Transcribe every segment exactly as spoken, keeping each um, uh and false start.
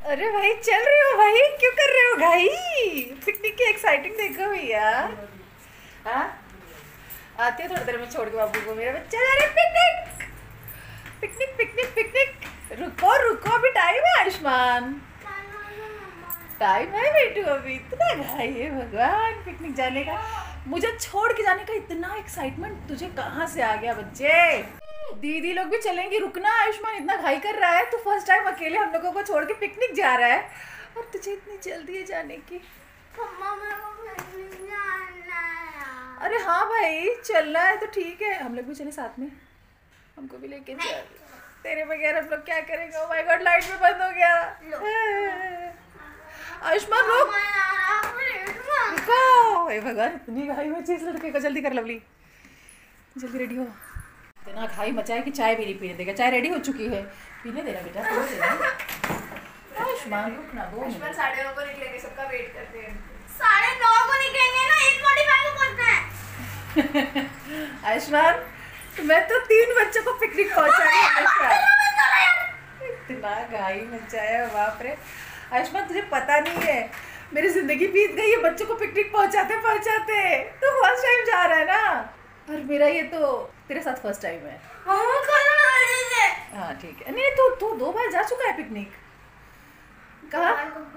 अरे भाई चल रहे हो भाई, क्यों कर रहे हो भाई? पिकनिक की एक्साइटिंग देखो भैया। हाँ आती है थोड़ी देर में छोड़ के बाबू को, मेरा बच्चा जा रहा है पिकनिक पिकनिक पिकनिक पिकनिक। रुको रुको अभी टाइम है आयुष्मान, टाइम है बेटू, अभी इतना घाई है भगवान पिकनिक जाने का। मुझे छोड़ के जाने का इतना एक्साइटमेंट तुझे कहाँ से आ गया बच्चे? दीदी लोग भी चलेंगी, रुकना आयुष्मान, इतना घाई कर रहा है तो फर्स्ट टाइम अकेले हम लोगों को छोड़ के पिकनिक जा रहा है और तुझे इतनी जल्दी है जाने की। अरे हाँ भाई चलना है तो ठीक है, हम लोग भी चले साथ में, हमको भी लेके चल। तेरे बगैर हम लोग क्या करेंगे? ओह माय गॉड लाइट भी बंद हो गया। आयुष्मान रुक, रुको। हे भगवान इतनी घाई में चीज लड़के को, जल्दी कर लवली, जल्दी रेडी हो। इतना घाई मचा है कि चाय भी नहीं पीने देगा। चाय रेडी हो चुकी है, पीने देना बेटा, थोड़ा देना। आयुष्मान रुक ना, दो मिनट। साढ़े नौ को निकलेंगे, सबका वेट करते हैं। साढ़े नौ को निकलेंगे ना, एक फोर्टी-फाइव को पहुंचना है। आयुष्मान मैं तो तीन बच्चों को पिकनिक पहुंचाई। इतना घाई मचाया बाप रे। आयुष्मान तुझे पता नहीं है, मेरी जिंदगी बीत गई है बच्चों को पिकनिक पहुंचाते पहुंचाते। तो फर्स्ट टाइम जा रहा है ना, और मेरा ये तो तेरे साथ फर्स्ट टाइम है। हाँ ठीक है। नहीं तो तू दो बार जा चुका है पिकनिक। कहाँ?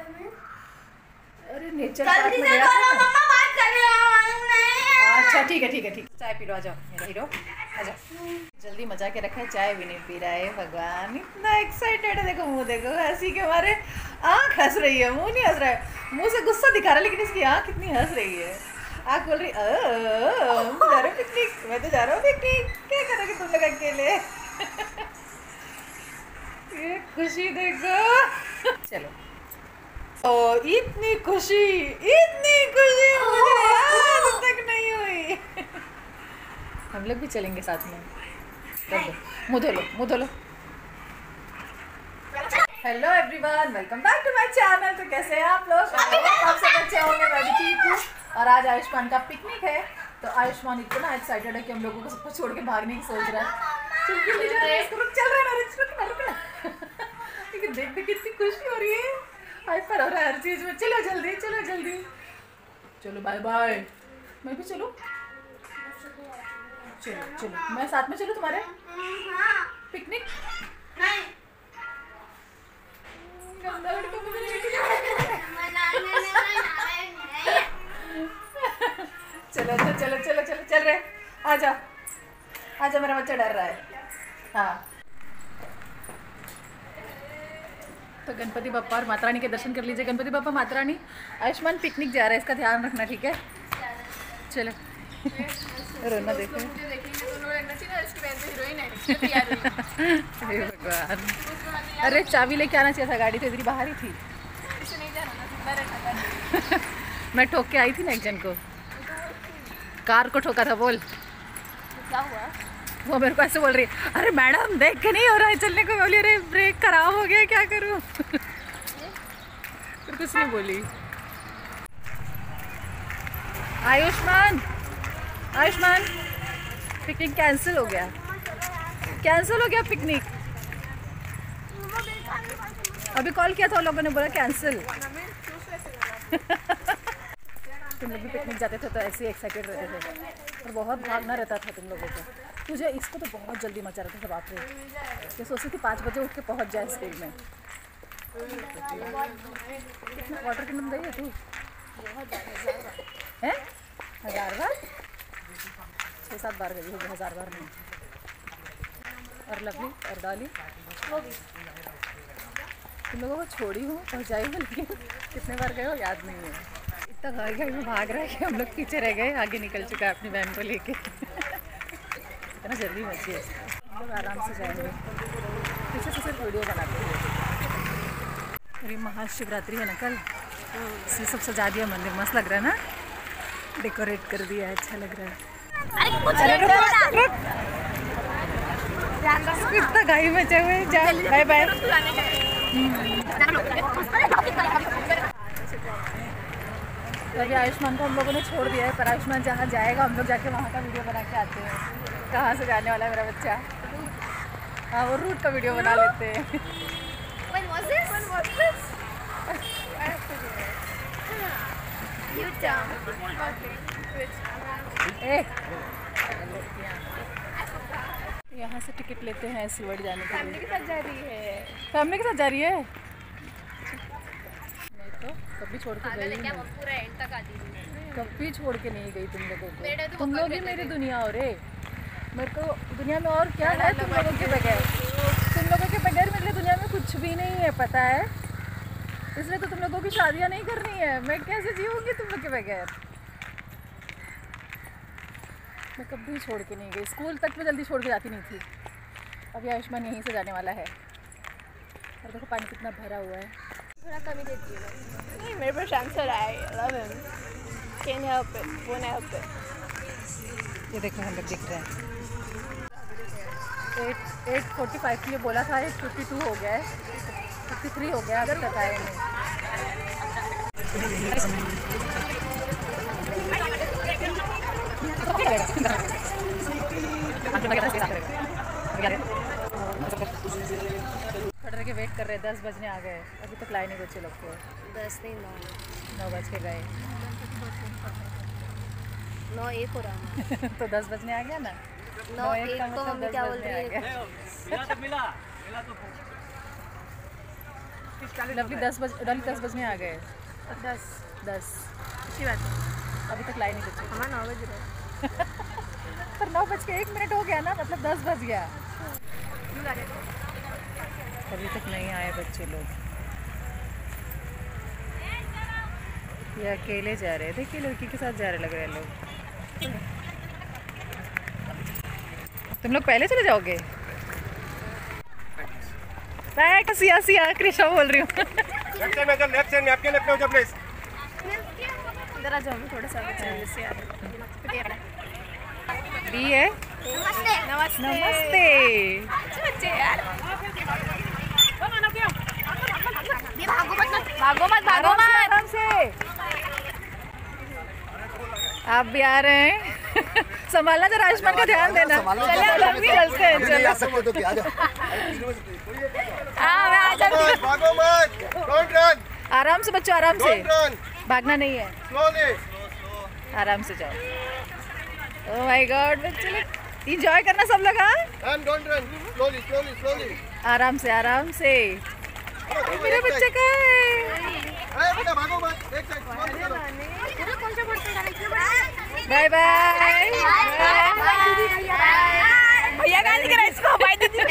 अरे नेचर पार्क में गया था। मम्मा बात कर रहे हो। अच्छा ठीक है ठीक है ठीक है, चाय पी लो, आ जाओ मेरा हीरो, आ जाओ। जल्दी मजा के रखा है, चाय भी नहीं पी रहा है। भगवान इतना एक्साइटेड है, देखो मुंह देखो, हंसी के मारे आँख हंस रही है, मुंह नहीं हंस रहा है, मुंह से गुस्सा दिखा रहा है, लेकिन इसकी आँख कितनी हंस रही है। आँख बोल रही हम जा रहे हो पिकनिक, मैं तो जा रहा हूँ पिकनिक, क्या करोगे तुम लोग अकेले? ये खुशी देखो, चलो। ओ इतनी खुशी, इतनी खुशी मुझे आज तक नहीं हुई। हम लोग भी चलेंगे साथ में। मुँह धो लो, मुँह धो लो। Hello everyone, welcome back to my channel. तो कैसे हैं आप लोग? आप सब अच्छे होंगे, मैं भी ठीक हूँ। और आज आयुष्मान का पिकनिक है, तो आयुष्मान इतना एक्साइटेड है कि हम लोगों को सबको छोड़ के भागने की सोच रहा है। चल के ले जा रहे हैं इसको, रुक चल रहा है ना, रुक ना रुक ना। लेकिन देख देख कितनी खुशी हो रही है, हाइपर हो रहा है हर चीज में। चलो जल्दी, चलो जल्दी, चलो बाय बाय। मैं भी चलूँ? चलो चलो, मैं साथ में चलूँ तुम्हारे पिकनिक? चलो चलो चलो चलो चलो चल रहे, आ जाओ आ जाओ, मेरा बच्चा डर रहा है। हाँ तो गणपति बप्पा और माता रानी के दर्शन कर लीजिए। गणपति बप्पा माता रानी, आयुष्मान पिकनिक जा रहा है, इसका ध्यान रखना ठीक है? चलो रोना देखो, भगवान। अरे चाबी लेके आना चाहिए था, गाड़ी तो इधर बाहर ही थी। मैं ठोक के आई थी ना एक जन को, कार को ठोका था। बोल क्या हुआ? वो मेरे को ऐसे बोल रही है, अरे मैडम देख के नहीं हो रहा है चलने को। बोली अरे ब्रेक खराब हो गया, क्या करूँ? फिर कुछ नहीं बोली। आयुष्मान आयुष्मान पिकनिक कैंसिल हो गया, कैंसिल हो गया पिकनिक। अभी कॉल किया था उन लोगों ने, बोला कैंसिल। तुम लोग भी पिकनिक जाते थे तो ऐसे ही एक्साइटेड रहते थे, और बहुत भागना रहता था तुम लोगों को। तुझे इसको तो बहुत जल्दी मचा रहता था बाप रे, ये सोचती थी पाँच बजे उठ के पहुंच जाए स्कूल में। कितना वाटर किंगडम गई है तू? हैं? हजार बार? छः सात बार गई होगी, हजार बार नहीं। और लवली और डॉली तुम लोगों को छोड़ी हूँ, पहुँचाई हूँ, लेकिन कितने बार गए हो याद नहीं है। इतना घर घर में भाग रहा है कि हम लोग पीछे रह गए, आगे निकल चुका है अपनी बहन को लेके। इतना जल्दी मची है, हम लोग आराम से जाएंगे, पीछे से सिर्फ वीडियो बनाते हैं। अरे महाशिवरात्रि है ना कल, इसलिए सब सजा दिया मंदिर, मस्त लग रहा है ना, डेकोरेट कर दिया है, अच्छा लग रहा है। इतना घाई मचे हुए, जा बाय बाय। अभी आयुष्मान को हम लोगों ने छोड़ दिया है, पर आयुष्मान जहाँ जाएगा हम लोग जाके वहाँ का वीडियो बना के आते हैं, कहाँ से जाने वाला है मेरा बच्चा। हाँ वो रूट का वीडियो बना लेते हैं। When was this? When was this? ए यहाँ से टिकट लेते हैं सिलवट जाने के लिए। फैमिली के साथ जा रही है। फैमिली के साथ जा रही है। मैं तो कभी छोड़ के गई नहीं, पूरा एंड तक आती थी। कभी छोड़ के नहीं गई तुम लोगों मेरे को। तो तुम वो लोग ही कर मेरी देते दुनिया हो रे। मेरे को दुनिया में और क्या है तुम लोगों के बगैर। तुम लोगों के बगैर मेरे लिए दुनिया में कुछ भी नहीं है, पता है। इसलिए तो तुम लोगों की शादियाँ नहीं करनी है। मैं कैसे जीऊँगी तुम लोग के बगैर। मैं कभी छोड़ के नहीं गई। स्कूल तक मैं जल्दी छोड़ के जाती नहीं थी। अभी आयुष्मान यहीं से जाने वाला है। और देखो पानी कितना भरा हुआ है। थोड़ा कमी देती है नहीं, मेरे पास आंसर आए। Love him, can help it, won't help it. ये देखो हम लोग दिख रहे हैं। एट एट फोर्टी फाइव के लिए बोला था, एट फिफ्टी टू हो गया है, फिफ्टी थ्री हो गया, अगर तक आए नहीं। खड़े के वेट कर रहे हैं, दस बजने आ गए, अभी तक लाए नहीं बच्चे लोग को। दस नहीं नौ नौ बज के गए नौ एक हो रहा है। तो दस बजने आ गया ना। नौ एक एक का को मतलब मम्मी दस क्या बोल बजने रही आ गया। है? लवली दस बज लवली दस बजने आ गए। दस दस अच्छी बात है। अभी तक लाए नहीं बच्चे। हमारा नौ बज रहा है। पर नौ बज के एक मिनट हो गया ना, मतलब दस बज गया। अभी तक नहीं आए बच्चे लोग। ये अकेले जा रहे हैं। देखिए लड़की के साथ जा रहे लग रहे हैं लोग। तुम लोग पहले चले जाओगे? मैं सिया सिया कृष्णा बोल रही हूँ। इधर आ जाओ, थोड़ा सा से आ बी है। नमस्ते। नमस्ते नमस्ते। अच्छे बच्चे यार। ये भागो मत मत। भागो मत भागो आराम से, मत। आराम से। आप भी आ रहे हैं। संभालना जरा, आयुष्मान का ध्यान देना। चलिए हम भी चलते हैं। चलो आ सकते तो क्या हाँ मैं आ जाती हूँ। भागो मत, डोंट रन, आराम से बच्चों, आराम से। डोंट रन, भागना नहीं है, स्लोली, आराम से जाओ। ओह माय गॉड, बच्चे लोग एंजॉय करना सब लोग। हाँ and don't run, slowly slowly slowly. आराम से, आराम से। मेरे बच्चे का है। अरे बेटा भागो मत, एक साइड स्लोली चलो। पूरा कौन सा पढ़ते हैं? Bye bye. भैया कहाँ दिख रहा है इसको? बाय दीदी।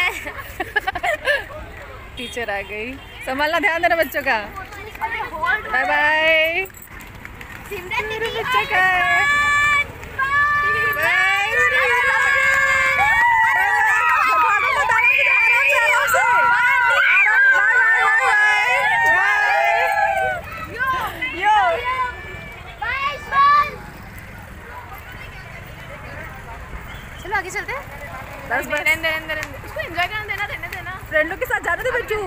टीचर आ गई। संभालना, ध्यान देना बच्चों का। Bye bye. सिमरन मेरे दीदी बच्चे का है। बाय। चलो आगे चलते हैं। दस बज- रहने दे, रहने दे, रहने दे। उसको एंजॉय करने देना, रहने देना। फ्रेंडों के साथ जाने दे बच्चू।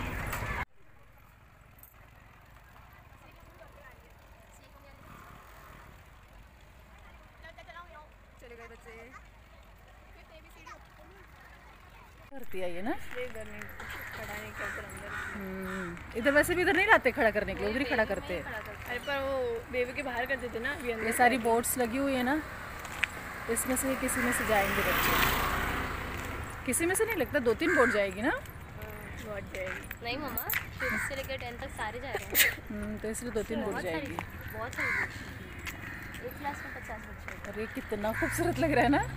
करती है ये ना। इधर नहीं खड़ा नहीं करते अंदर। हम्म, इधर वैसे भी इधर नहीं लाते खड़ा करने के लिए, उधर ही खड़ा करते हैं। अरे पर वो बेबी के बाहर कर देते ना अभी अंदर। ये सारी बोर्ड्स लगी हुई है ना, इसमें से किसी में से जाएंगे बच्चे। किसी में से नहीं लगता, दो तीन बोर्ड जाएगी ना। बहुत जाएगी। नहीं मम्मा, फिफ्थ से लेकर टेंथ तक सारे जा रहे हैं। हम्म, तो इसलिए दो तीन बोर्ड बहुत सारी जाएगी। बहुत सारी books। एक क्लास में पचास बच्चे होते अरे कितना खूबसूरत लग रहा है ना।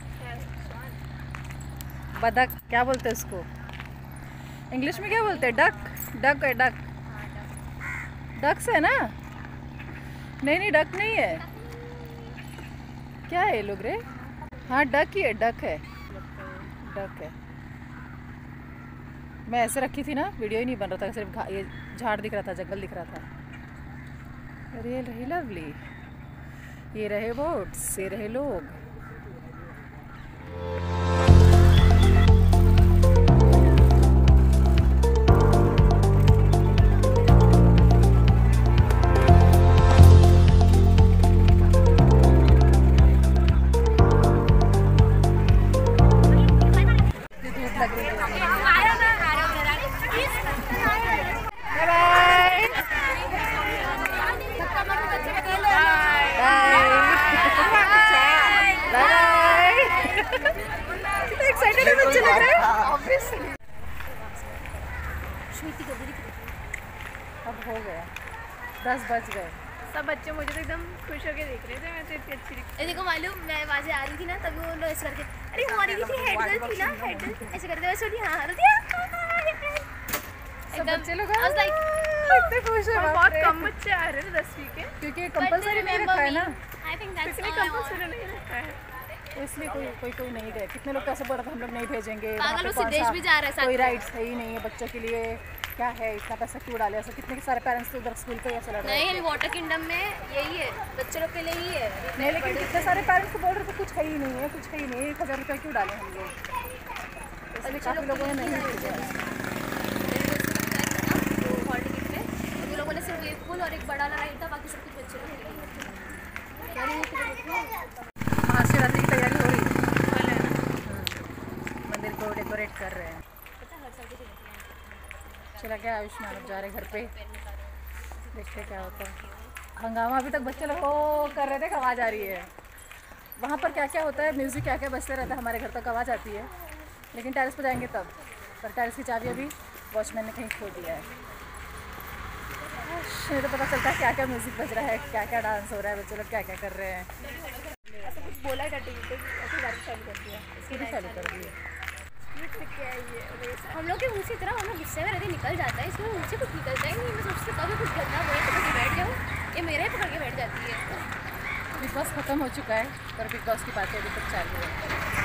बदक क्या बोलते हैं उसको इंग्लिश में? क्या बोलते हैं? डक। डक है, डक। डक्स है ना? नहीं नहीं, डक नहीं है। क्या है ये लोग रे? हाँ डक ही है, डक है, डक है। मैं ऐसे रखी थी ना, वीडियो ही नहीं बन रहा था, सिर्फ घा- ये झाड़ दिख रहा था, जंगल दिख रहा था। अरे ये रही लवली, ये रहे बोट्स, ये रहे लोग। बाय। मुझे दिख रही थी। अब हो गया, दस बज गए। सब बच्चे मुझे तो एकदम खुश होके देख रहे थे, मैं तो इतनी अच्छी दिखती। ए देखो मालूम, मैं वहाँ से आ रही थी ना, तभी वो लोग ऐसे करके, अरे वो आ रही थी हेड गर्ल थी ना, हेड गर्ल ऐसे करते वैसे बोली हाँ हाँ सब बच्चे लोग I was like, इतने खुश है, और बाप बहुत रे। कम बच्चे आ रहे थे दसवीं के, क्योंकि कंपलसरी नहीं रखा है ना, I think that's कितने all I want. कंपल्सरी नहीं रखा है। तो इसलिए कोई कोई कोई नहीं गए। कितने लोग कैसे बोल रहे थे हम लोग नहीं भेजेंगे, वहाँ पागल पे उसी कौन देश सा भी जा रहा है साथ कोई में। राइट्स है ही नहीं है बच्चों के लिए, क्या है इतना पैसा क्यों डाले, ऐसा कितने सारे पेरेंट्स तो उधर स्कूल पे ऐसे लड़ रहे नहीं, थे। अभी वाटर किंगडम में यही है, बच्चे लोग के लिए ही है। नहीं, लेकिन कितने सारे पेरेंट्स को बोल रहे थे कुछ है ही नहीं है, कुछ है ही नहीं है, एक हज़ार रुपये क्यों डाले हम लोग, इसलिए काफ़ी लोगों ने नहीं भेजा। हॉल टिकट पे उन लोगों ने सिर्फ एक फूल और एक बड़ा वाला राइड था, बाकी सब कुछ बच्चे लोग महाशिवरात्रि की तैयारी हो रही है, मंदिर को डेकोरेट कर रहे हैं। चला गया आयुष्मान, अब जा रहे घर पे, देखते क्या होता है। हंगामा अभी तक बच्चे लोग को कर रहे थे कि आवाज़ आ रही है। वहाँ पर क्या क्या होता है, म्यूज़िक क्या क्या बजते रहता है, हमारे घर तक आवाज़ आती है, लेकिन टेरेस पर जाएंगे तब, पर टेरेस की चाबी अभी वॉचमैन ने कहीं खो दिया है। नहीं तो पता चलता है क्या क्या म्यूज़िक बज रहा है, क्या क्या डांस हो रहा है, बच्चे लोग क्या क्या कर रहे हैं। ऐसा कुछ बोला था टीवी पे, ऐसे गाड़ी चालू कर दिया, सीधी चालू कर दी है। ये ट्रिक क्या है ये, और ये सब। हम लोग के मुँह से इतना हम लोग गुस्से में रहते निकल जाता है, इसमें मुँह से कुछ निकलता ही नहीं। मैं सोचती हूँ कभी कुछ गंदा बोले पकड़ के बैठ जाऊँ, ये मेरा ही पकड़ के बैठ जाती है। बिग बॉस ख़त्म हो चुका है, पर बिग बॉस की बातें अभी तक चालू है।